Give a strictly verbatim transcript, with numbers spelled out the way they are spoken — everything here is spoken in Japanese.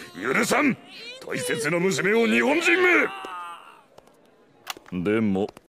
許さん。大切な娘を日本人め。でも